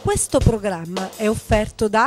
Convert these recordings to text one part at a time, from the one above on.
Questo programma è offerto da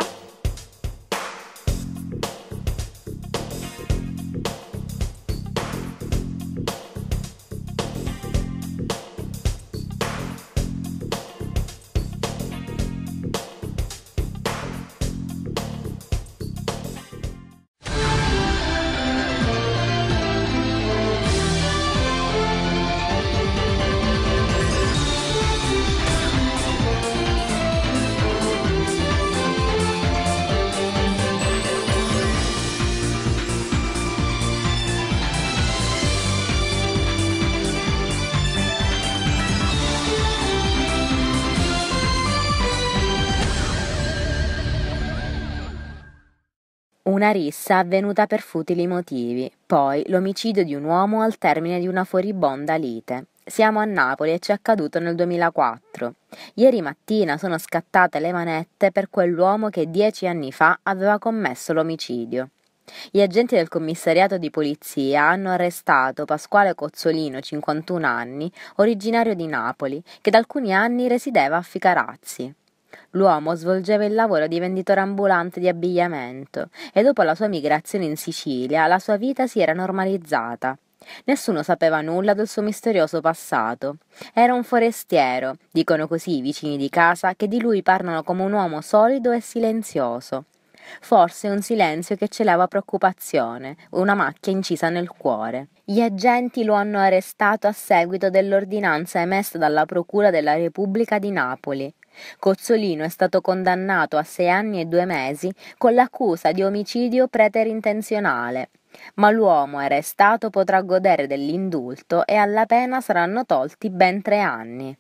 Una rissa avvenuta per futili motivi, poi l'omicidio di un uomo al termine di una furibonda lite. Siamo a Napoli e ci è accaduto nel 2004. Ieri mattina sono scattate le manette per quell'uomo che 10 anni fa aveva commesso l'omicidio. Gli agenti del commissariato di polizia hanno arrestato Pasquale Cozzolino, 51 anni, originario di Napoli, che da alcuni anni risiedeva a Ficarazzi. L'uomo svolgeva il lavoro di venditore ambulante di abbigliamento e dopo la sua migrazione in Sicilia la sua vita si era normalizzata. Nessuno sapeva nulla del suo misterioso passato. Era un forestiero, dicono così i vicini di casa, che di lui parlano come un uomo solido e silenzioso. Forse un silenzio che celava preoccupazione, una macchia incisa nel cuore. Gli agenti lo hanno arrestato a seguito dell'ordinanza emessa dalla Procura della Repubblica di Napoli. Cozzolino è stato condannato a 6 anni e 2 mesi con l'accusa di omicidio preterintenzionale, ma l'uomo arrestato potrà godere dell'indulto e alla pena saranno tolti ben 3 anni.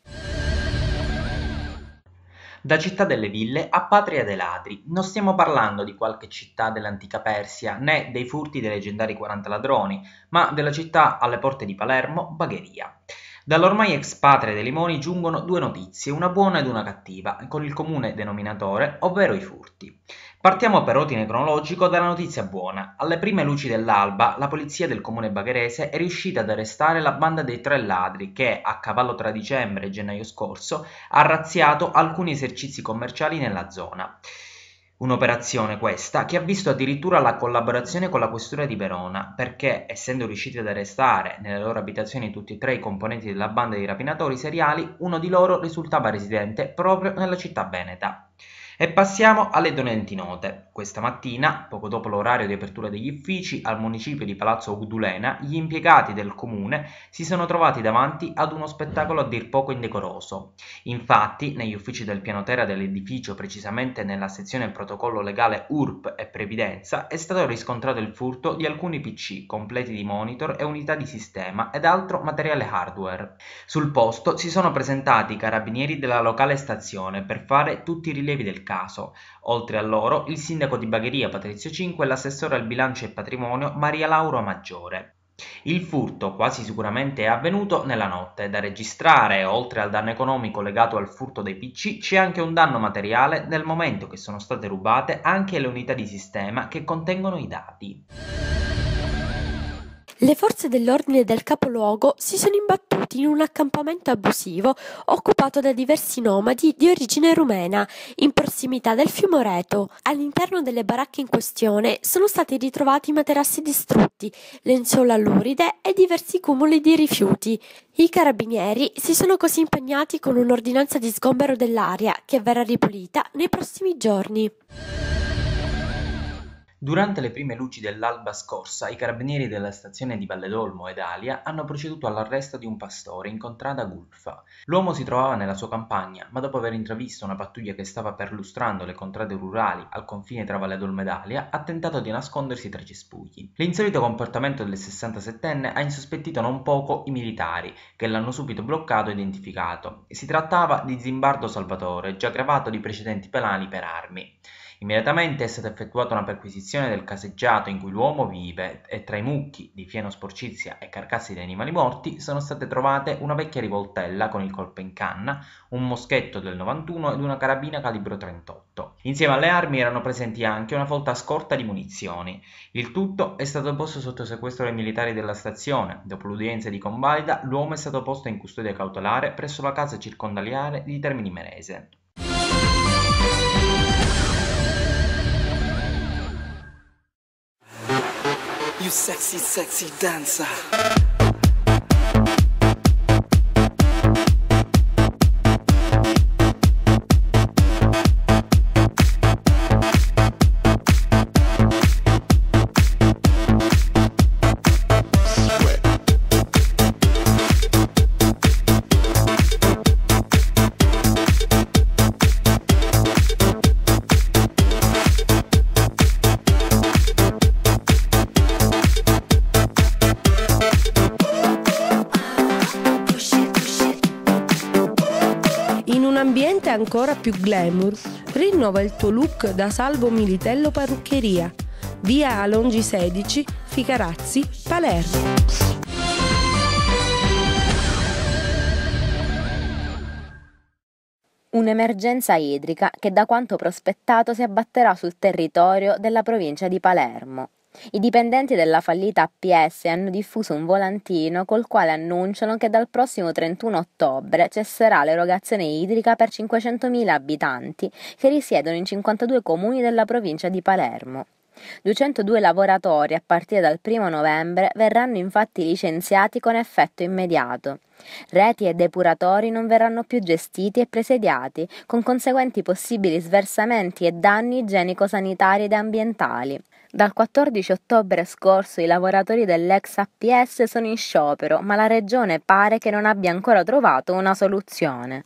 Da città delle ville a patria dei ladri. Non stiamo parlando di qualche città dell'antica Persia, né dei furti dei leggendari 40 ladroni, ma della città alle porte di Palermo, Bagheria. Dall'ormai ex patria dei limoni giungono 2 notizie, una buona ed una cattiva, con il comune denominatore, ovvero i furti. Partiamo per ordine cronologico dalla notizia buona. Alle prime luci dell'alba, la polizia del comune bagherese è riuscita ad arrestare la banda dei 3 ladri che, a cavallo tra dicembre e gennaio scorso, ha razziato alcuni esercizi commerciali nella zona. Un'operazione questa che ha visto addirittura la collaborazione con la questura di Verona, perché, essendo riusciti ad arrestare nelle loro abitazioni tutti e 3 i componenti della banda di rapinatori seriali, uno di loro risultava residente proprio nella città veneta. E passiamo alle dolenti note. Questa mattina, poco dopo l'orario di apertura degli uffici al municipio di Palazzo Udulena, gli impiegati del comune si sono trovati davanti ad uno spettacolo a dir poco indecoroso. Infatti, negli uffici del piano terra dell'edificio, precisamente nella sezione protocollo legale URP e previdenza, è stato riscontrato il furto di alcuni PC completi di monitor e unità di sistema ed altro materiale hardware. Sul posto si sono presentati i carabinieri della locale stazione per fare tutti i rilievi del caso. Oltre a loro, il sindaco di Bagheria Patrizio Cinque e l'assessore al bilancio e patrimonio Maria Laura Maggiore. Il furto quasi sicuramente è avvenuto nella notte. Da registrare, oltre al danno economico legato al furto dei PC, c'è anche un danno materiale nel momento che sono state rubate anche le unità di sistema che contengono i dati. Le forze dell'ordine del capoluogo si sono imbattuti in un accampamento abusivo occupato da diversi nomadi di origine rumena, in prossimità del fiume Oreto. All'interno delle baracche in questione sono stati ritrovati materassi distrutti, lenzuola luride e diversi cumuli di rifiuti. I carabinieri si sono così impegnati con un'ordinanza di sgombero dell'area che verrà ripulita nei prossimi giorni. Durante le prime luci dell'alba scorsa, i carabinieri della stazione di Valledolmo ed Alia hanno proceduto all'arresto di un pastore in contrada Gulfa. L'uomo si trovava nella sua campagna, ma dopo aver intravisto una pattuglia che stava perlustrando le contrade rurali al confine tra Valledolmo ed Alia, ha tentato di nascondersi tra i cespugli. L'insolito comportamento del 67enne ha insospettito non poco i militari, che l'hanno subito bloccato e identificato. Si trattava di Zimbardo Salvatore, già gravato di precedenti penali per armi. Immediatamente è stata effettuata una perquisizione del caseggiato in cui l'uomo vive e tra i mucchi di fieno sporcizia e carcasse di animali morti sono state trovate una vecchia rivoltella con il colpo in canna, un moschetto del 91 ed una carabina calibro 38. Insieme alle armi erano presenti anche una folta scorta di munizioni. Il tutto è stato posto sotto sequestro dai militari della stazione. Dopo l'udienza di convalida, l'uomo è stato posto in custodia cautelare presso la casa circondariale di Termini Imerese. You sexy, sexy dancer. In un ambiente ancora più glamour, rinnova il tuo look da Salvo Militello Parruccheria, via Alongi 16, Ficarazzi, Palermo. Un'emergenza idrica che da quanto prospettato si abbatterà sul territorio della provincia di Palermo. I dipendenti della fallita APS hanno diffuso un volantino col quale annunciano che dal prossimo 31 ottobre cesserà l'erogazione idrica per 500.000 abitanti che risiedono in 52 comuni della provincia di Palermo. 202 lavoratori a partire dal 1 novembre verranno infatti licenziati con effetto immediato. Reti e depuratori non verranno più gestiti e presediati, con conseguenti possibili sversamenti e danni igienico-sanitari ed ambientali. Dal 14 ottobre scorso i lavoratori dell'ex APS sono in sciopero, ma la regione pare che non abbia ancora trovato una soluzione.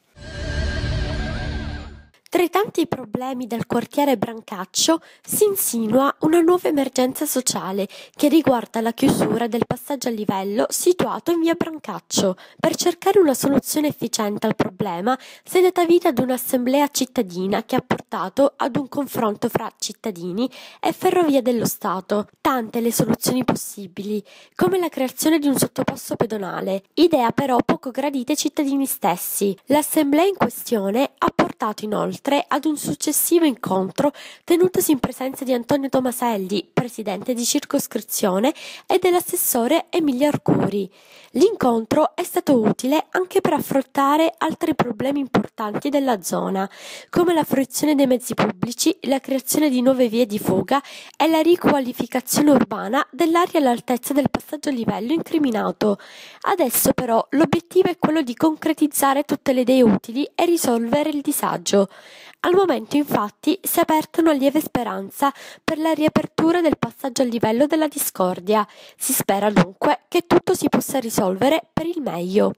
Tra i tanti problemi del quartiere Brancaccio si insinua una nuova emergenza sociale che riguarda la chiusura del passaggio a livello situato in via Brancaccio. Per cercare una soluzione efficiente al problema si è data vita ad un'assemblea cittadina che ha portato ad un confronto fra cittadini e Ferrovie dello Stato. Tante le soluzioni possibili, come la creazione di un sottopasso pedonale, idea però poco gradita ai cittadini stessi. L'assemblea in questione ha portato inoltre ad un successivo incontro tenutosi in presenza di Antonio Tomaselli, presidente di circoscrizione, e dell'assessore Emilia Arcuri. L'incontro è stato utile anche per affrontare altri problemi importanti della zona, come la fruizione dei mezzi pubblici, la creazione di nuove vie di fuga e la riqualificazione urbana dell'area all'altezza del passaggio a livello incriminato. Adesso però l'obiettivo è quello di concretizzare tutte le idee utili e risolvere il disagio. Al momento infatti si è aperta una lieve speranza per la riapertura del passaggio a livello della discordia. Si spera dunque che tutto si possa risolvere per il meglio.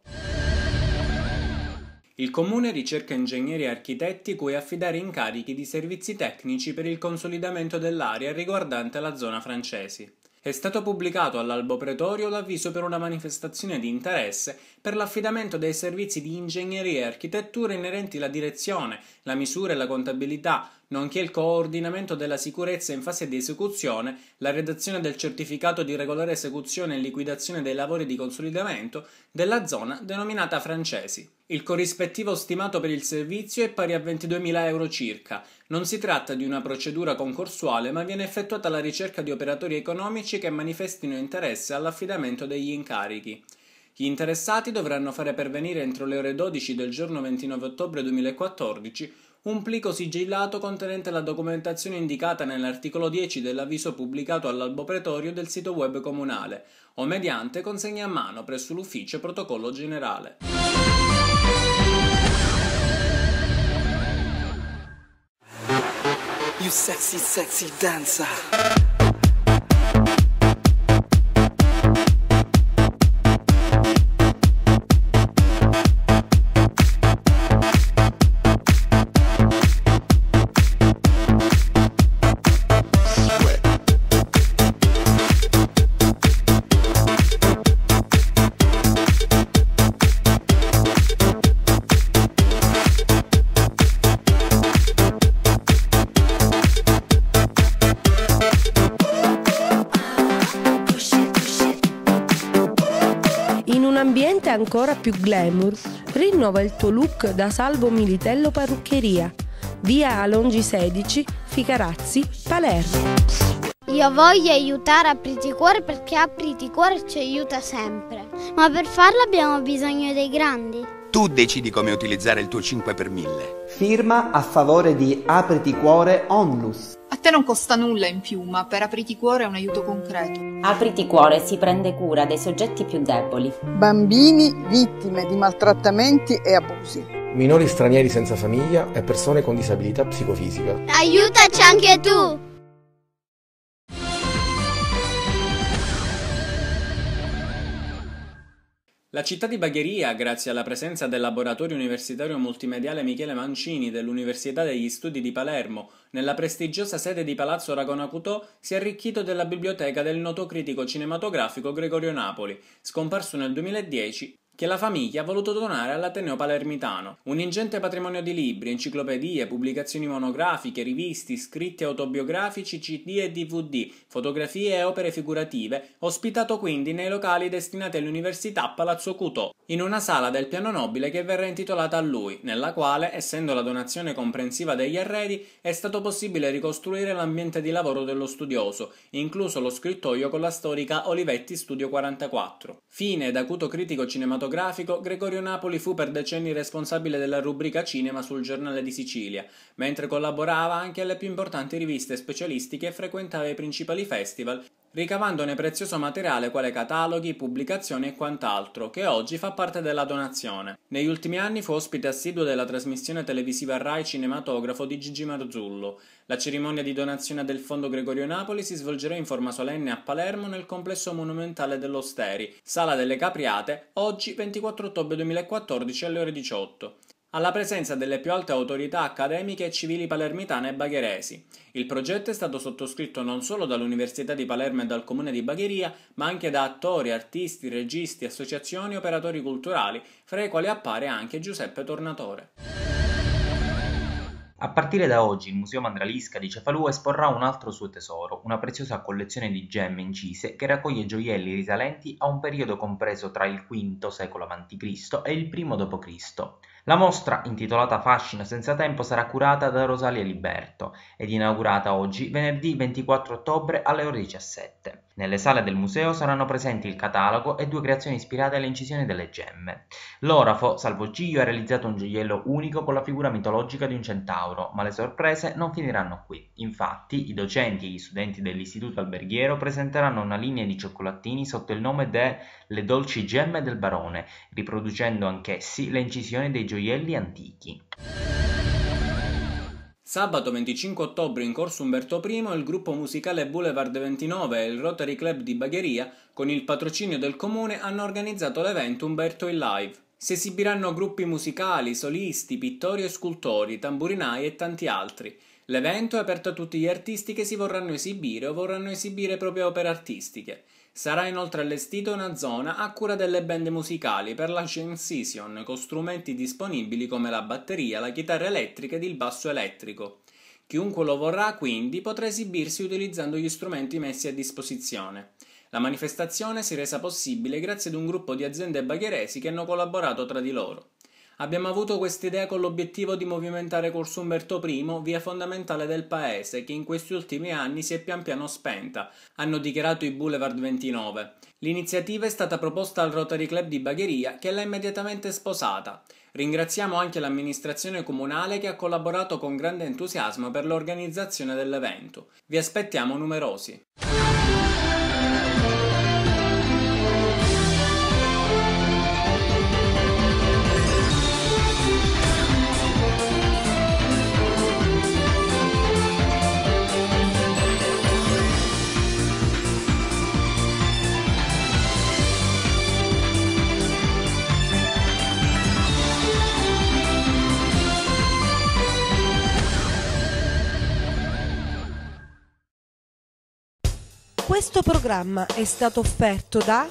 Il Comune ricerca ingegneri e architetti cui affidare incarichi di servizi tecnici per il consolidamento dell'area riguardante la zona Francesi. È stato pubblicato all'Albo Pretorio l'avviso per una manifestazione di interesse per l'affidamento dei servizi di ingegneria e architettura inerenti alla direzione, la misura e la contabilità, nonché il coordinamento della sicurezza in fase di esecuzione, la redazione del certificato di regolare esecuzione e liquidazione dei lavori di consolidamento della zona denominata Francesi. Il corrispettivo stimato per il servizio è pari a 22.000 euro circa. Non si tratta di una procedura concorsuale, ma viene effettuata la ricerca di operatori economici che manifestino interesse all'affidamento degli incarichi. Gli interessati dovranno fare pervenire entro le ore 12 del giorno 29 ottobre 2014 un plico sigillato contenente la documentazione indicata nell'articolo 10 dell'avviso pubblicato all'Albo Pretorio del sito web comunale o mediante consegna a mano presso l'ufficio protocollo generale. You sexy, sexy dancer. In un ambiente ancora più glamour, rinnova il tuo look da Salvo Militello Parruccheria, via Alongi 16, Ficarazzi, Palermo. Io voglio aiutare Apriti Cuore perché Apriti Cuore ci aiuta sempre. Ma per farlo abbiamo bisogno dei grandi. Tu decidi come utilizzare il tuo 5 per 1000. Firma a favore di Apriti Cuore Onlus. te non costa nulla in più, ma per Apriti Cuore è un aiuto concreto. Apriti Cuore si prende cura dei soggetti più deboli. Bambini vittime di maltrattamenti e abusi. Minori stranieri senza famiglia e persone con disabilità psicofisica. Aiutaci anche tu! La città di Bagheria, grazie alla presenza del laboratorio universitario multimediale Michele Mancini dell'Università degli Studi di Palermo, nella prestigiosa sede di Palazzo Ragona Cutò, si è arricchito della biblioteca del noto critico cinematografico Gregorio Napoli, scomparso nel 2010, che la famiglia ha voluto donare all'Ateneo Palermitano. Un ingente patrimonio di libri, enciclopedie, pubblicazioni monografiche, riviste, scritti autobiografici, CD e DVD, fotografie e opere figurative, ospitato quindi nei locali destinati all'Università Palazzo Cutò, in una sala del piano nobile che verrà intitolata a lui, nella quale, essendo la donazione comprensiva degli arredi, è stato possibile ricostruire l'ambiente di lavoro dello studioso, incluso lo scrittoio con la storica Olivetti Studio 44. Fine ed acuto critico cinematografico, Gregorio Napoli fu per decenni responsabile della rubrica Cinema sul Giornale di Sicilia, mentre collaborava anche alle più importanti riviste specialistiche e frequentava i principali festival, ricavandone prezioso materiale quale cataloghi, pubblicazioni e quant'altro, che oggi fa parte della donazione. Negli ultimi anni fu ospite assiduo della trasmissione televisiva Rai Cinematografo di Gigi Marzullo. La cerimonia di donazione del Fondo Gregorio Napoli si svolgerà in forma solenne a Palermo nel complesso monumentale dell'Osteri, Sala delle Capriate, oggi 24 ottobre 2014 alle ore 18. Alla presenza delle più alte autorità accademiche e civili palermitane e bagheresi. Il progetto è stato sottoscritto non solo dall'Università di Palermo e dal Comune di Bagheria, ma anche da attori, artisti, registi, associazioni e operatori culturali, fra i quali appare anche Giuseppe Tornatore. A partire da oggi il Museo Mandralisca di Cefalù esporrà un altro suo tesoro, una preziosa collezione di gemme incise che raccoglie gioielli risalenti a un periodo compreso tra il V secolo a.C. e il I d.C. La mostra, intitolata Fascino senza tempo, sarà curata da Rosalia Liberto ed inaugurata oggi, venerdì 24 ottobre alle ore 17. Nelle sale del museo saranno presenti il catalogo e 2 creazioni ispirate alle incisioni delle gemme. L'orafo, Salvo Giglio, ha realizzato un gioiello unico con la figura mitologica di un centauro, ma le sorprese non finiranno qui. Infatti, i docenti e gli studenti dell'Istituto Alberghiero presenteranno una linea di cioccolatini sotto il nome de Le Dolci Gemme del Barone, riproducendo anch'essi le incisioni dei gioielli antichi. Sabato 25 ottobre in Corso Umberto I il gruppo musicale Boulevard 29 e il Rotary Club di Bagheria, con il patrocinio del comune, hanno organizzato l'evento Umberto in Live. Si esibiranno gruppi musicali, solisti, pittori e scultori, tamburinai e tanti altri. L'evento è aperto a tutti gli artisti che si vorranno esibire o vorranno esibire proprie opere artistiche. Sarà inoltre allestita una zona a cura delle band musicali per la jam session, con strumenti disponibili come la batteria, la chitarra elettrica ed il basso elettrico. Chiunque lo vorrà, quindi, potrà esibirsi utilizzando gli strumenti messi a disposizione. La manifestazione si è resa possibile grazie ad un gruppo di aziende bagheresi che hanno collaborato tra di loro. Abbiamo avuto quest'idea con l'obiettivo di movimentare Corso Umberto I, via fondamentale del paese, che in questi ultimi anni si è pian piano spenta, hanno dichiarato i Boulevard 29. L'iniziativa è stata proposta al Rotary Club di Bagheria, che l'ha immediatamente sposata. Ringraziamo anche l'amministrazione comunale che ha collaborato con grande entusiasmo per l'organizzazione dell'evento. Vi aspettiamo numerosi. Questo programma è stato offerto da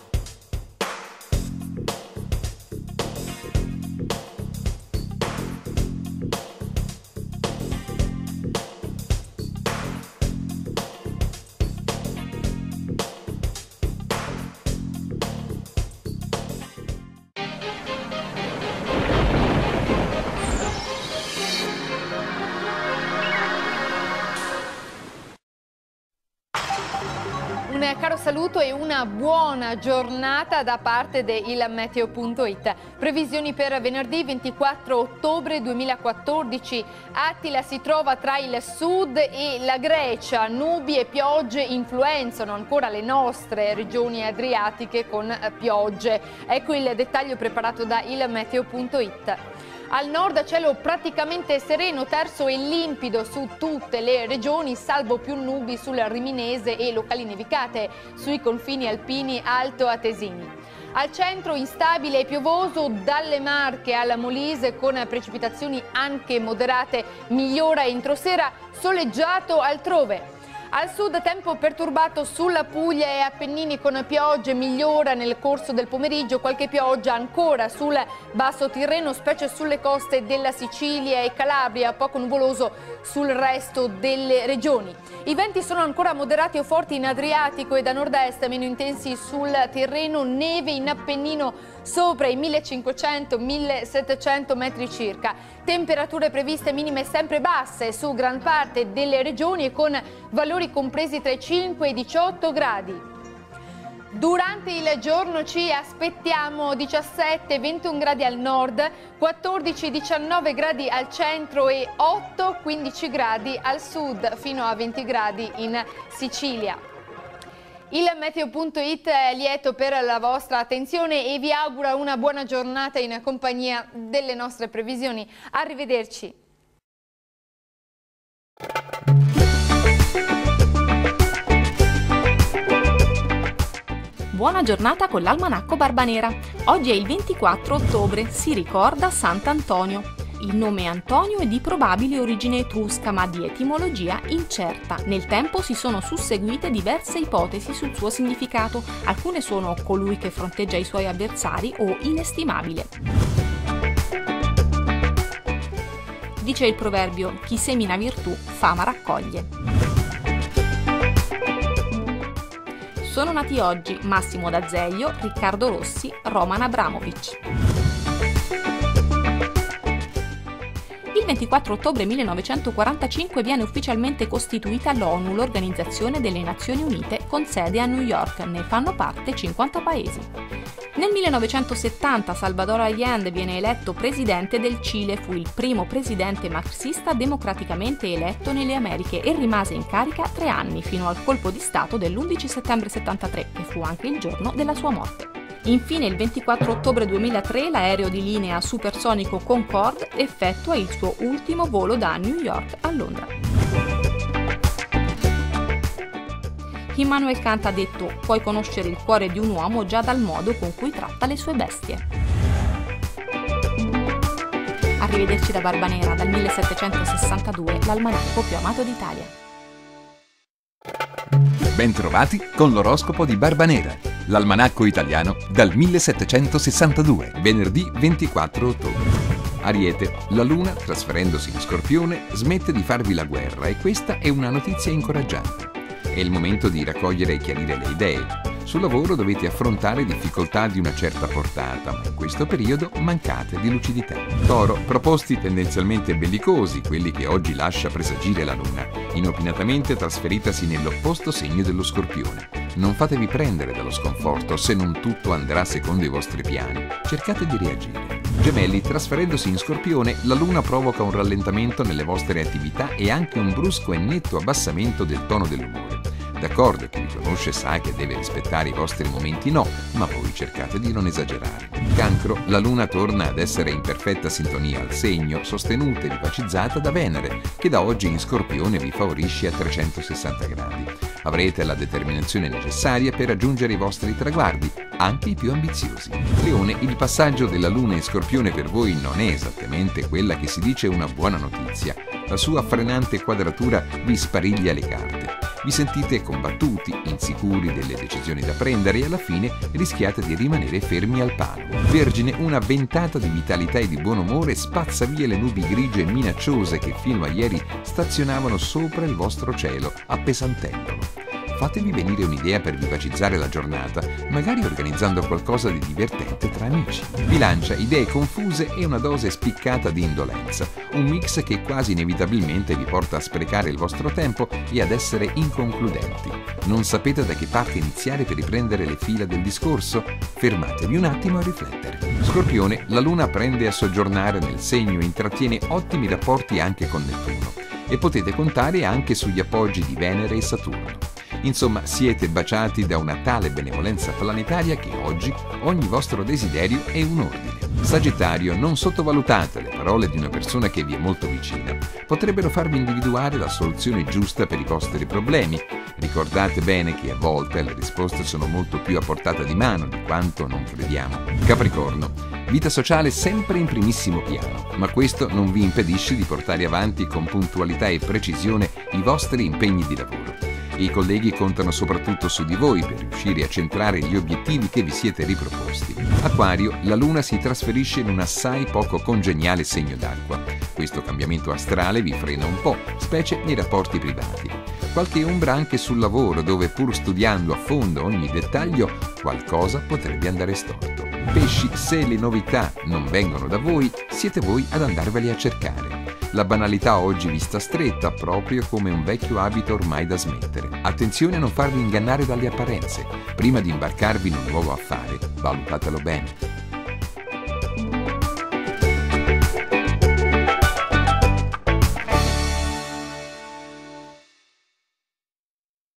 Un caro saluto e una buona giornata da parte di ilmeteo.it. Previsioni per venerdì 24 ottobre 2014. Attila si trova tra il sud e la Grecia. Nubi e piogge influenzano ancora le nostre regioni adriatiche con piogge. Ecco il dettaglio preparato da ilmeteo.it. Al nord cielo praticamente sereno, terso e limpido su tutte le regioni, salvo più nubi sul Riminese e locali nevicate sui confini alpini alto-atesini. Al centro instabile e piovoso, dalle Marche alla Molise con precipitazioni anche moderate, migliora entro sera, soleggiato altrove. Al sud tempo perturbato sulla Puglia e Appennini con piogge, migliora nel corso del pomeriggio, qualche pioggia ancora sul basso Tirreno, specie sulle coste della Sicilia e Calabria, poco nuvoloso sul resto delle regioni. I venti sono ancora moderati o forti in Adriatico e da nord-est, meno intensi sul Tirreno, neve in Appennino sopra i 1500-1700 metri circa. Temperature previste minime sempre basse su gran parte delle regioni e con valori compresi tra i 5 e i 18 gradi. Durante il giorno ci aspettiamo 17-21 gradi al nord, 14-19 gradi al centro e 8-15 gradi al sud, fino a 20 gradi in Sicilia. Il meteo.it è lieto per la vostra attenzione e vi augura una buona giornata in compagnia delle nostre previsioni. Arrivederci. Buona giornata con l'Almanacco Barbanera. Oggi è il 24 ottobre, si ricorda Sant'Antonio. Il nome Antonio è di probabile origine etrusca, ma di etimologia incerta. Nel tempo si sono susseguite diverse ipotesi sul suo significato. Alcune sono colui che fronteggia i suoi avversari o inestimabile. Dice il proverbio: chi semina virtù, fama raccoglie. Sono nati oggi Massimo D'Azeglio, Riccardo Rossi, Roman Abramovic. Il 24 ottobre 1945 viene ufficialmente costituita l'ONU, l'Organizzazione delle Nazioni Unite, con sede a New York. Ne fanno parte 50 paesi. Nel 1970 Salvador Allende viene eletto presidente del Cile, fu il primo presidente marxista democraticamente eletto nelle Americhe e rimase in carica 3 anni fino al colpo di Stato dell'11 settembre 73, che fu anche il giorno della sua morte. Infine, il 24 ottobre 2003, l'aereo di linea supersonico Concorde effettua il suo ultimo volo da New York a Londra. Immanuel Kant ha detto: puoi conoscere il cuore di un uomo già dal modo con cui tratta le sue bestie. Arrivederci da Barbanera, dal 1762, l'almanacco più amato d'Italia. Bentrovati con l'oroscopo di Barbanera, l'almanacco italiano dal 1762, venerdì 24 ottobre. Ariete, la Luna, trasferendosi in Scorpione, smette di farvi la guerra e questa è una notizia incoraggiante. È il momento di raccogliere e chiarire le idee. Sul lavoro dovete affrontare difficoltà di una certa portata, ma in questo periodo mancate di lucidità. Toro, proposti tendenzialmente bellicosi, quelli che oggi lascia presagire la Luna, inopinatamente trasferitasi nell'opposto segno dello Scorpione. Non fatevi prendere dallo sconforto se non tutto andrà secondo i vostri piani. Cercate di reagire. Gemelli, trasferendosi in Scorpione, la Luna provoca un rallentamento nelle vostre attività e anche un brusco e netto abbassamento del tono dell'umore. D'accordo, chi vi conosce sa che deve rispettare i vostri momenti no, ma voi cercate di non esagerare. Cancro, la Luna torna ad essere in perfetta sintonia al segno, sostenuta e ripacizzata da Venere, che da oggi in Scorpione vi favorisce a 360 gradi. Avrete la determinazione necessaria per raggiungere i vostri traguardi, anche i più ambiziosi. Leone, il passaggio della Luna in Scorpione per voi non è esattamente quella che si dice una buona notizia. La sua frenante quadratura vi spariglia le carte. Vi sentite combattuti, insicuri delle decisioni da prendere e alla fine rischiate di rimanere fermi al palo. Vergine, una ventata di vitalità e di buon umore spazza via le nubi grigie e minacciose che fino a ieri stazionavano sopra il vostro cielo, appesantendolo. fatevi venire un'idea per vivacizzare la giornata, magari organizzando qualcosa di divertente tra amici. Vi lancia idee confuse e una dose spiccata di indolenza, un mix che quasi inevitabilmente vi porta a sprecare il vostro tempo e ad essere inconcludenti. Non sapete da che parte iniziare per riprendere le fila del discorso? Fermatevi un attimo a riflettere. Scorpione, la Luna prende a soggiornare nel segno e intrattiene ottimi rapporti anche con Nettuno e potete contare anche sugli appoggi di Venere e Saturno. Insomma, siete baciati da una tale benevolenza planetaria che oggi ogni vostro desiderio è un ordine. Sagittario, non sottovalutate le parole di una persona che vi è molto vicina. Potrebbero farvi individuare la soluzione giusta per i vostri problemi. Ricordate bene che a volte le risposte sono molto più a portata di mano di quanto non crediamo. Capricorno, vita sociale sempre in primissimo piano, ma questo non vi impedisce di portare avanti con puntualità e precisione i vostri impegni di lavoro. I colleghi contano soprattutto su di voi per riuscire a centrare gli obiettivi che vi siete riproposti. Acquario, la Luna si trasferisce in un assai poco congeniale segno d'acqua. Questo cambiamento astrale vi frena un po', specie nei rapporti privati. Qualche ombra anche sul lavoro, dove pur studiando a fondo ogni dettaglio, qualcosa potrebbe andare storto. Pesci, se le novità non vengono da voi, siete voi ad andarveli a cercare. La banalità oggi vi sta stretta, proprio come un vecchio abito ormai da smettere. Attenzione a non farvi ingannare dalle apparenze. Prima di imbarcarvi in un nuovo affare, valutatelo bene.